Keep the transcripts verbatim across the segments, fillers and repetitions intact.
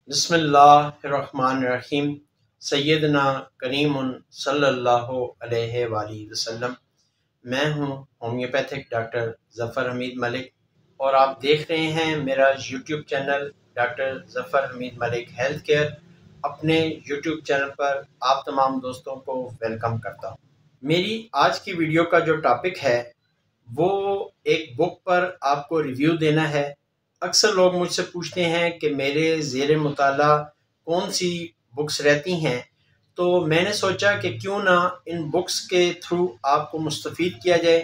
बिस्मिल्लाहिर्रहमानिर्रहीम। सैयदना करीमुन सल्लल्लाहु अलैहि वसल्लम। मैं हूँ होम्योपैथिक डॉक्टर ज़फ़र हमीद मलिक और आप देख रहे हैं मेरा YouTube channel doctor Zafar Hamid Malik health care. अपने यूट्यूब चैनल पर आप तमाम दोस्तों को वेलकम करता हूँ। मेरी आज की वीडियो का जो टॉपिक है वो एक बुक पर आपको रिव्यू देना है। अक्सर लोग मुझसे पूछते हैं कि मेरे ज़ेर मुताला कौन सी बुक्स रहती हैं, तो मैंने सोचा कि क्यों ना इन बुक्स के थ्रू आपको मुस्तफ़ीद किया जाए।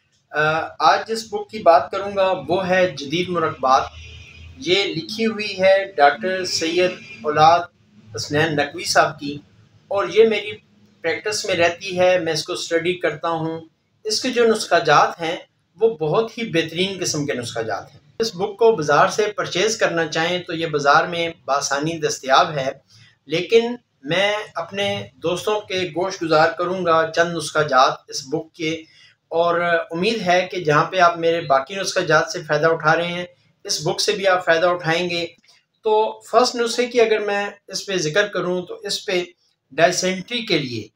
आज जिस बुक की बात करूँगा वो है जदीद मुरकबात। ये लिखी हुई है डॉक्टर सैयद औलाद हसनैन नकवी साहब की और ये मेरी प्रैक्टिस में रहती है, मैं इसको स्टडी करता हूँ। इसके जो नुस्खा जात हैं वो बहुत ही बेहतरीन किस्म के नुस्खा जात हैं। इस बुक को बाज़ार से परचेज़ करना चाहें तो ये बाज़ार में बासानी दस्तयाब है, लेकिन मैं अपने दोस्तों के गोश गुजार करूँगा चंद नुस्खा जात इस बुक के, और उम्मीद है कि जहाँ पे आप मेरे बाकी नुस्खा जात से फ़ायदा उठा रहे हैं इस बुक से भी आप फ़ायदा उठाएंगे। तो फर्स्ट नुस्खे की अगर मैं इस पे ज़िक्र करूँ तो इस पे dysentery के लिए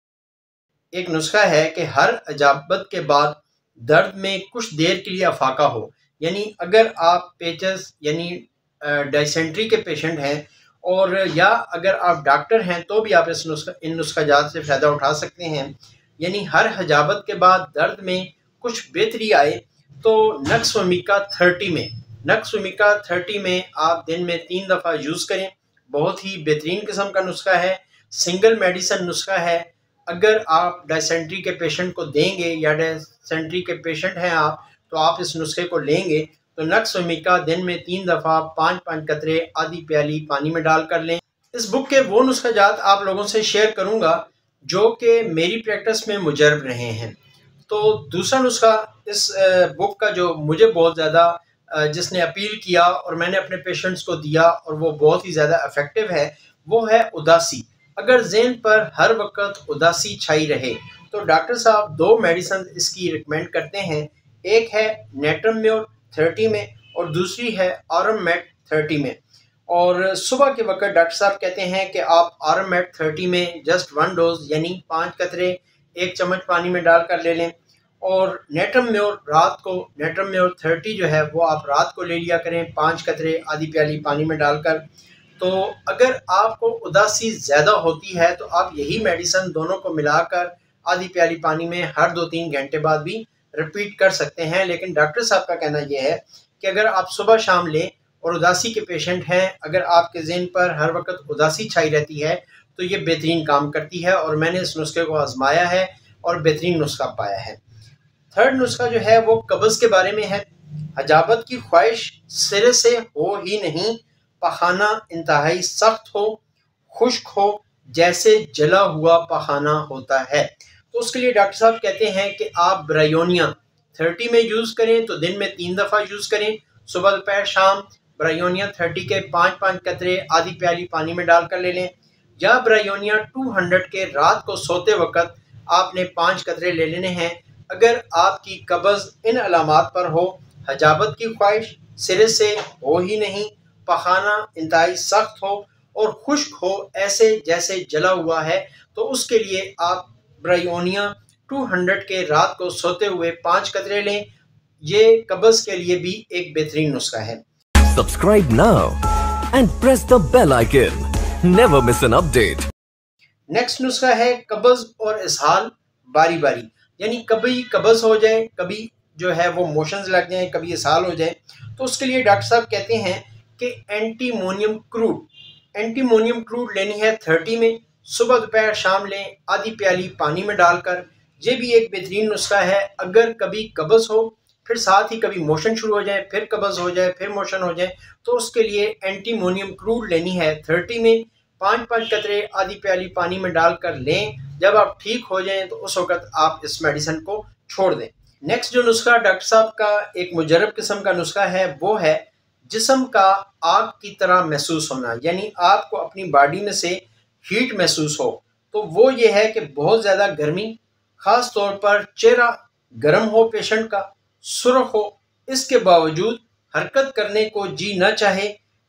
एक नुस्खा है कि हर अजाबत के बाद दर्द में कुछ देर के लिए अफाका हो, यानी अगर आप पेचस यानी dysentery के पेशेंट हैं और या अगर आप डॉक्टर हैं तो भी आप इस नुस्खा इन नुस्खा जात से फ़ायदा उठा सकते हैं। यानी हर हजाबत के बाद दर्द में कुछ बेहतरी आए तो नक्सवमिका थर्टी में नक्सवमिका थर्टी में आप दिन में तीन दफ़ा यूज़ करें। बहुत ही बेहतरीन किस्म का नुस्खा है, सिंगल मेडिसिन नुस्खा है। अगर आप dysentery के पेशेंट को देंगे या dysentery के पेशेंट हैं आप तो आप इस नुस्खे को लेंगे तो नक्सवमिका दिन में तीन दफ़ा पाँच पाँच कतरे आधी प्याली पानी में डाल कर लें। इस बुक के वो नुस्खा जात आप लोगों से शेयर करूँगा जो कि मेरी प्रैक्टिस में मुजरब रहे हैं। तो दूसरा नुस्खा इस बुक का जो मुझे बहुत ज़्यादा जिसने अपील किया और मैंने अपने पेशेंट्स को दिया और वो बहुत ही ज़्यादा इफ़ेक्टिव है वो है उदासी। अगर ज़हन पर हर वक्त उदासी छाई रहे तो डॉक्टर साहब दो मेडिसिन इसकी रिकमेंड करते हैं। एक है नेट्रम्योर थर्टी में और दूसरी है आरमेट थर्टी में। और सुबह के वक्त डॉक्टर साहब कहते हैं कि आप आरमेट थर्टी में जस्ट वन डोज यानी पाँच कतरे एक चम्मच पानी में डाल कर ले लें, और नेट्रम्योर रात को नेट्रम्योर थर्टी जो है वो आप रात को ले लिया करें पाँच कतरे आधी प्याली पानी में डालकर। तो अगर आपको उदासी ज़्यादा होती है तो आप यही मेडिसिन दोनों को मिलाकर आधी प्याली पानी में हर दो तीन घंटे बाद भी रिपीट कर सकते हैं। लेकिन डॉक्टर साहब का कहना यह है कि अगर आप सुबह शाम लें और उदासी के पेशेंट हैं, अगर आपके ज़हन पर हर वक्त उदासी छाई रहती है तो ये बेहतरीन काम करती है और मैंने इस नुस्खे को आजमाया है और बेहतरीन नुस्खा पाया है। थर्ड नुस्खा जो है वो कब्ज़ के बारे में है। हजाबत की ख्वाहिश सिरे से हो ही नहीं, पखाना इंतहाई सख्त हो, खुश्क हो, जैसे जला हुआ पखाना होता है, तो उसके लिए डॉक्टर साहब कहते हैं कि आप ब्रायोनिया थर्टी में यूज़ करें तो दिन में तीन दफ़ा यूज़ करें, सुबह दोपहर शाम। ब्रायोनिया थर्टी के पाँच पाँच कतरे आधी प्याली पानी में डाल कर ले लें, या ब्रायोनिया टू हंड्रेड के रात को सोते वक्त आपने पाँच कतरे ले लेने हैं। अगर आपकी कब्ज़ इन अलामात पर हो, हजाबत की ख्वाहिश सिरे से हो ही नहीं, पखाना इंतहाई सख्त हो और खुश्क हो ऐसे जैसे जला हुआ है, तो उसके लिए आप ब्रायोनिया टू हंड्रेड के रात को सोते हुए पाँच कतरे लें। ये कब्ज़ के लिए भी एक बेहतरीन नुस्खा है। Subscribe now and press the bell icon. Never miss an update. Next नुस्खा है कब्ज़ और इसहाल बारी बारी, यानी कभी कब्ज़ हो जाए, कभी जो है वो मोशंस लग जाए, कभी इसहाल हो जाए, तो उसके लिए डॉक्टर साहब कहते हैं कि एंटीमोनियम क्रूड एंटीमोनियम क्रूड लेनी है थर्टी में, सुबह दोपहर शाम लें आधी प्याली पानी में डालकर। ये भी एक बेहतरीन नुस्खा है। अगर कभी कब्ज़ हो फिर साथ ही कभी मोशन शुरू हो जाए, फिर कब्ज़ हो जाए, फिर मोशन हो जाए, तो उसके लिए एंटीमोनियम क्रूड लेनी है थर्टी में, पाँच पाँच कतरे आधी प्याली पानी में डालकर लें। जब आप ठीक हो जाएं तो उस वक्त आप इस मेडिसिन को छोड़ दें। नेक्स्ट जो नुस्खा डॉक्टर साहब का एक मुजरब किस्म का नुस्खा है वो है जिस्म का आग की तरह महसूस होना, यानी आपको अपनी बॉडी में से हीट महसूस हो। तो वो ये है कि बहुत ज़्यादा गर्मी, ख़ास तौर पर चेहरा गर्म हो, पेशेंट का सुर्ख हो, इसके बावजूद हरकत करने को जी न चाहे,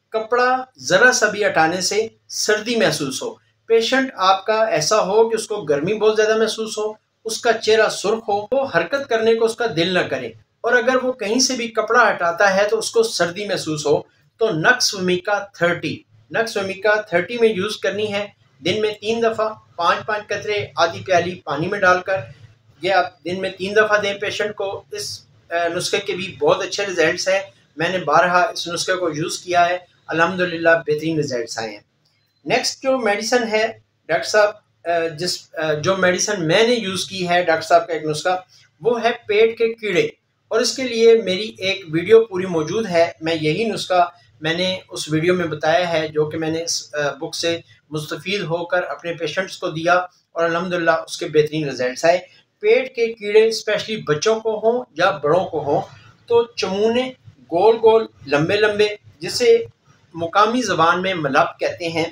कपड़ा ज़रा सा भी हटाने से सर्दी महसूस हो, पेशेंट आपका ऐसा हो कि उसको गर्मी बहुत ज़्यादा महसूस हो, उसका चेहरा सुर्ख हो, वो हरकत करने को उसका दिल न करे, और अगर वो कहीं से भी कपड़ा हटाता है तो उसको सर्दी महसूस हो, तो nux vomica thirty nux vomica thirty में यूज़ करनी है। दिन में तीन दफ़ा पाँच पाँच कतरे आधी प्याली पानी में डालकर, ये आप दिन में तीन दफ़ा दें पेशेंट को। इस नुस्खे के भी बहुत अच्छे रिजल्ट्स हैं, मैंने बारहा इस नुस्खे को यूज़ किया है, अल्हम्दुलिल्लाह बेहतरीन रिजल्ट्स आए हैं। नेक्स्ट जो मेडिसिन है डॉक्टर साहब, जिस जो मेडिसिन मैंने यूज़ की है डॉक्टर साहब का एक नुस्खा, वो है पेट के कीड़े, और इसके लिए मेरी एक वीडियो पूरी मौजूद है। मैं यही नुस्खा मैंने उस वीडियो में बताया है, जो कि मैंने इस बुक से मुस्तफ़ीद होकर अपने पेशेंट्स को दिया और अल्हम्दुलिल्लाह उसके बेहतरीन रिजल्ट्स आए। पेट के कीड़े स्पेशली बच्चों को हों या बड़ों को हों, तो चमूने गोल गोल लंबे लंबे, जिसे मुकामी ज़बान में मलब कहते हैं,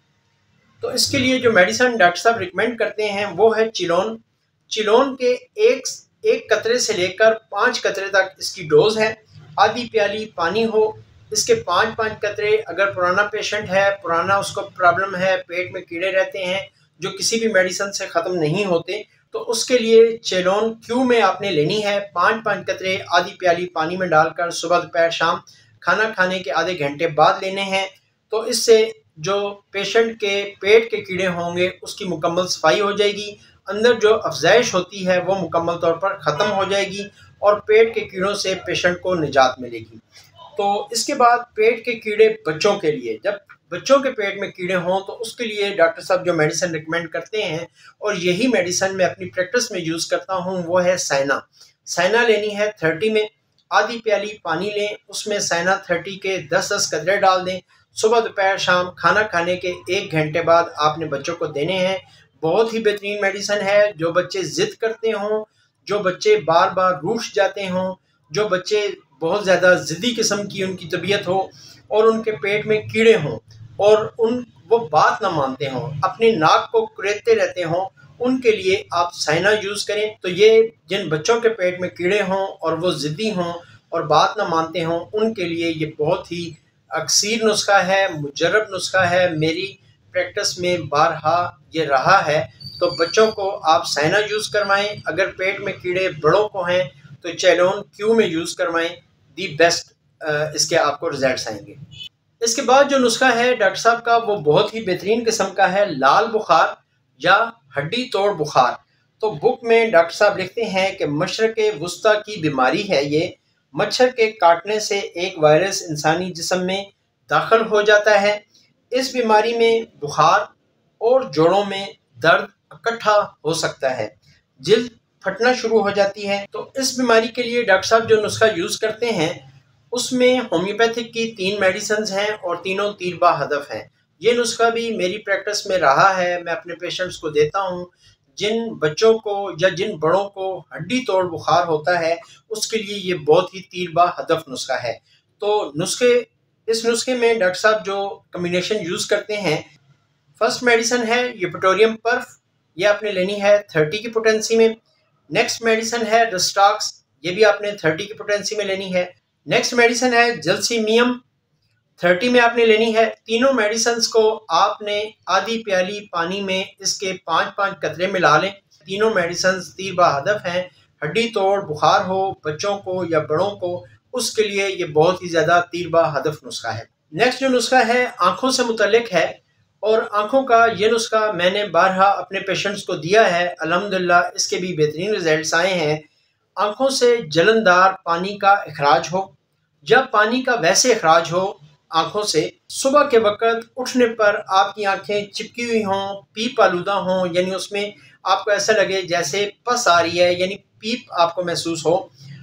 तो इसके लिए जो मेडिसिन डॉक्टर साहब रिकमेंड करते हैं वो है चिलोन। चिलोन के एक एक कतरे से लेकर पाँच कतरे तक इसकी डोज है। आधी प्याली पानी हो, इसके पाँच पाँच कतरे। अगर पुराना पेशेंट है, पुराना उसको प्रॉब्लम है, पेट में कीड़े रहते हैं जो किसी भी मेडिसिन से ख़त्म नहीं होते, तो उसके लिए चेलोन क्यू में आपने लेनी है। पाँच पाँच कतरे आधी प्याली पानी में डालकर सुबह दोपहर शाम खाना खाने के आधे घंटे बाद लेने हैं। तो इससे जो पेशेंट के पेट के कीड़े होंगे उसकी मुकम्मल सफाई हो जाएगी, अंदर जो अफजाइश होती है वो मुकम्मल तौर पर ख़त्म हो जाएगी और पेट के कीड़ों से पेशेंट को निजात मिलेगी। तो इसके बाद पेट के कीड़े बच्चों के लिए, जब बच्चों के पेट में कीड़े हों तो उसके लिए डॉक्टर साहब जो मेडिसिन रिकमेंड करते हैं, और यही मेडिसिन मैं अपनी प्रैक्टिस में यूज़ करता हूँ, वो है साइना। साइना लेनी है थर्टी में, आधी प्याली पानी लें, उसमें साइना थर्टी के दस दस कतरे डाल दें। सुबह दोपहर शाम खाना खाने के एक घंटे बाद आपने बच्चों को देने हैं। बहुत ही बेहतरीन मेडिसिन है। जो बच्चे ज़िद करते हों, जो बच्चे बार बार रूठ जाते हों, जो बच्चे बहुत ज़्यादा ज़िद्दी किस्म की उनकी तबीयत हो और उनके पेट में कीड़े हों और उन वो बात ना मानते हों, अपने नाक को कुरेदते रहते हों, उनके लिए आप साइना यूज़ करें। तो ये जिन बच्चों के पेट में कीड़े हों और वो ज़िद्दी हों और बात ना मानते हों, उनके लिए ये बहुत ही अक्सीर नुस्खा है, मुजर्रब नुस्खा है, मेरी प्रैक्टिस में बारहा ये रहा है। तो बच्चों को आप साइना यूज़ करवाएं। अगर पेट में कीड़े बड़ों को हैं तो चेलोन क्यू में यूज़ करवाएं, दी बेस्ट इसके आपको रिजल्ट्स आएंगे। इसके बाद जो नुस्खा है डॉक्टर साहब का, वो बहुत ही बेहतरीन किस्म का है, लाल बुखार या हड्डी तोड़ बुखार। तो बुक में डॉक्टर साहब लिखते हैं कि मशरक़े वुस्ता की बीमारी है ये। मच्छर के काटने से एक वायरस इंसानी जिस्म में दाखिल हो जाता है। इस बीमारी में बुखार और जोड़ों में दर्द इकट्ठा हो सकता है, जिल्द फटना शुरू हो जाती है। तो इस बीमारी के लिए डॉक्टर साहब जो नुस्खा यूज़ करते हैं उसमें होम्योपैथिक की तीन मेडिसिन हैं और तीनों तीर बा हदफ हैं। ये नुस्खा भी मेरी प्रैक्टिस में रहा है, मैं अपने पेशेंट्स को देता हूँ। जिन बच्चों को या जिन बड़ों को हड्डी तोड़ बुखार होता है उसके लिए ये बहुत ही तीर बा हदफ नुस्खा है। तो नुस्खे इस नुस्खे में डॉक्टर साहब जो कम्बिनेशन यूज़ करते हैं, फर्स्ट मेडिसिन है यूपेटोरियम पर्फ, ये आपने लेनी है थर्टी की पोटेंसी में। नेक्स्ट मेडिसिन है रिस्टॉक्स, ये भी आपने थर्टी की पोटेंसी में लेनी है। नेक्स्ट मेडिसिन है जलसीमियम, थर्टी में आपने लेनी है। तीनों मेडिसिन को आपने आधी प्याली पानी में इसके पाँच पाँच कतरे मिला लें। तीनों मेडिसिन तीर बा हदफ हैं। हड्डी तोड़ बुखार हो बच्चों को या बड़ों को, उसके लिए ये बहुत ही ज़्यादा तीर बा हदफ नुस्खा है। नेक्स्ट जो नुस्खा है आँखों से मुतल्लिक है, और आँखों का ये नुस्खा मैंने बारहा अपने पेशेंट्स को दिया है, अल्हम्दुलिल्लाह इसके भी बेहतरीन रिजल्ट्स आए हैं। आँखों से जलनदार पानी का इखराज हो, जब पानी का वैसे इखराज हो आँखों से, सुबह के वक़्त उठने पर आपकी आँखें चिपकी हुई हों, पीप आलूदा हों, यानी उसमें आपको ऐसा लगे जैसे पस आ रही है, यानी पीप आपको महसूस हो,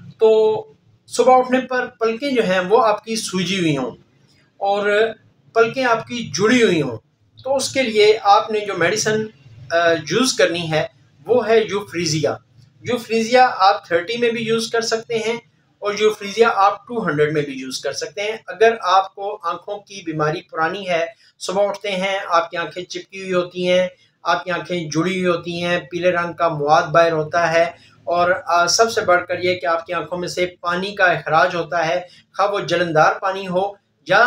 तो सुबह उठने पर पलकें जो हैं वो आपकी सूजी हुई हों और पलकें आपकी जुड़ी हुई हों, तो उसके लिए आपने जो मेडिसिन यूज़ करनी है वो है यूफ्रीजिया। यूफ्रीजिया आप थर्टी में भी यूज़ कर सकते हैं और यूफ्रीजिया आप टू हंड्रेड में भी यूज़ कर सकते हैं। अगर आपको आँखों की बीमारी पुरानी है, सुबह उठते हैं आपकी आँखें चिपकी हुई होती हैं, आपकी आँखें जुड़ी हुई होती हैं, पीले रंग का मुआद बाहर होता है, और आ, सबसे बढ़कर ये कि आपकी आँखों में से पानी का इखराज होता है, खा वो जलनदार पानी हो या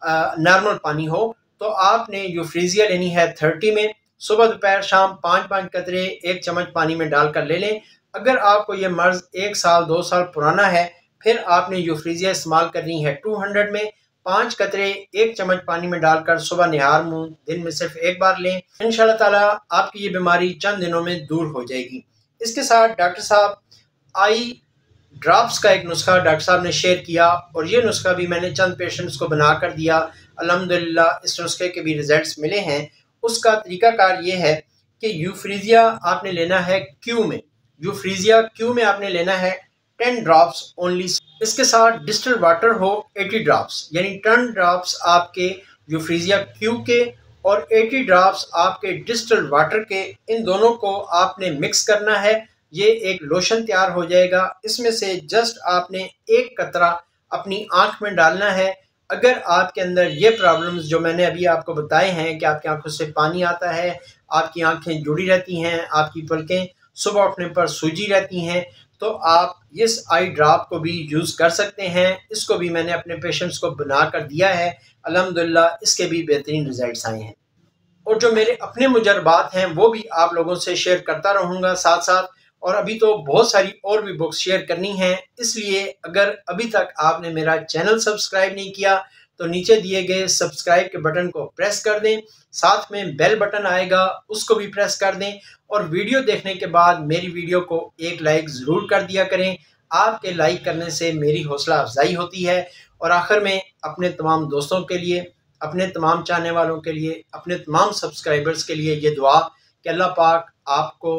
नॉर्मल पानी हो, तो आपने यूफ्रीजिया लेनी है थर्टी में। सुबह दोपहर शाम पाँच पाँच कतरे एक चम्मच पानी में डालकर ले लें। अगर आपको ये मर्ज एक साल दो साल पुराना है, फिर आपने यूफ्रीजिया इस्तेमाल करनी है टू हंड्रेड में। पाँच कतरे एक चम्मच पानी में डालकर सुबह निहार मुंह दिन में सिर्फ एक बार लें। इंशाल्लाह ताला आपकी ये बीमारी चंद दिनों में दूर हो जाएगी। इसके साथ डॉक्टर साहब आई ड्रॉप्स का एक नुस्खा डॉक्टर साहब ने शेयर किया, और ये नुस्खा भी मैंने चंद पेशेंट्स को बना कर दिया। अल्हम्दुलिल्लाह इस नुस्खे के भी रिजल्ट्स मिले हैं। उसका तरीकाकार ये है कि यूफ्रीजिया आपने लेना है क्यू में। यूफ्रीजिया क्यू में आपने लेना है टेन ड्रॉप्स ओनली। इसके साथ डिस्टिल वाटर हो एटी ड्रॉप्स, यानी टेन ड्रॉप्स आपके यूफ्रीजिया क्यू के और एटी ड्रॉप्स आपके डिस्टिल वाटर के, इन दोनों को आपने मिक्स करना है। ये एक लोशन तैयार हो जाएगा। इसमें से जस्ट आपने एक कतरा अपनी आंख में डालना है। अगर आपके अंदर ये प्रॉब्लम्स जो मैंने अभी आपको बताए हैं कि आपकी आंखों से पानी आता है, आपकी आंखें जुड़ी रहती हैं, आपकी पलकें सुबह उठने पर सूजी रहती हैं, तो आप इस आई ड्रॉप को भी यूज़ कर सकते हैं। इसको भी मैंने अपने पेशेंट्स को बना कर दिया है। अल्हम्दुलिल्लाह इसके भी बेहतरीन रिजल्ट्स आए हैं। और जो मेरे अपने मुजरबात हैं वो भी आप लोगों से शेयर करता रहूँगा साथ साथ। और अभी तो बहुत सारी और भी बुक्स शेयर करनी हैं, इसलिए अगर अभी तक आपने मेरा चैनल सब्सक्राइब नहीं किया तो नीचे दिए गए सब्सक्राइब के बटन को प्रेस कर दें। साथ में बेल बटन आएगा, उसको भी प्रेस कर दें। और वीडियो देखने के बाद मेरी वीडियो को एक लाइक ज़रूर कर दिया करें। आपके लाइक करने से मेरी हौसला अफजाई होती है। और आखिर में अपने तमाम दोस्तों के लिए, अपने तमाम चाहने वालों के लिए, अपने तमाम सब्सक्राइबर्स के लिए ये दुआ कि अल्लाह पाक आपको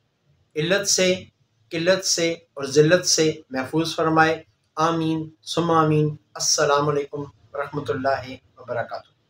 इल्लत से, किल्लत से और ज़िल्लत से महफूज फरमाए। आमीन सुम्मा आमीन। अस्सलामु अलैकुम वरहमतुल्लाहि वबरकातुहू।